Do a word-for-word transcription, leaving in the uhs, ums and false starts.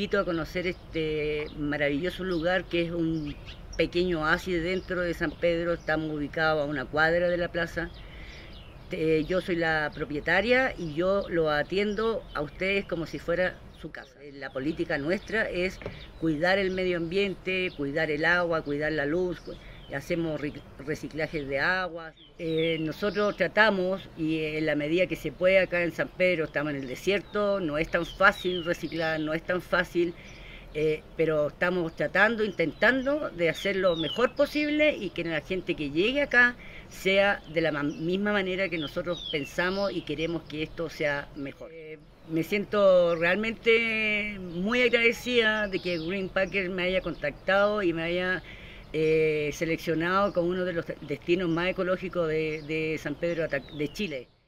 invito a conocer este maravilloso lugar que es un pequeño oasis dentro de San Pedro. Estamos ubicados a una cuadra de la plaza. Eh, yo soy la propietaria y yo lo atiendo a ustedes como si fuera su casa. La política nuestra es cuidar el medio ambiente, cuidar el agua, cuidar la luz. Hacemos reciclajes de agua. Eh, nosotros tratamos, y en la medida que se puede acá en San Pedro, estamos en el desierto, no es tan fácil reciclar, no es tan fácil, eh, pero estamos tratando, intentando de hacer lo mejor posible y que la gente que llegue acá sea de la misma manera que nosotros pensamos y queremos que esto sea mejor. Eh, me siento realmente muy agradecida de que Green Packers me haya contactado y me haya Eh, seleccionado como uno de los destinos más ecológicos de, de San Pedro de Chile.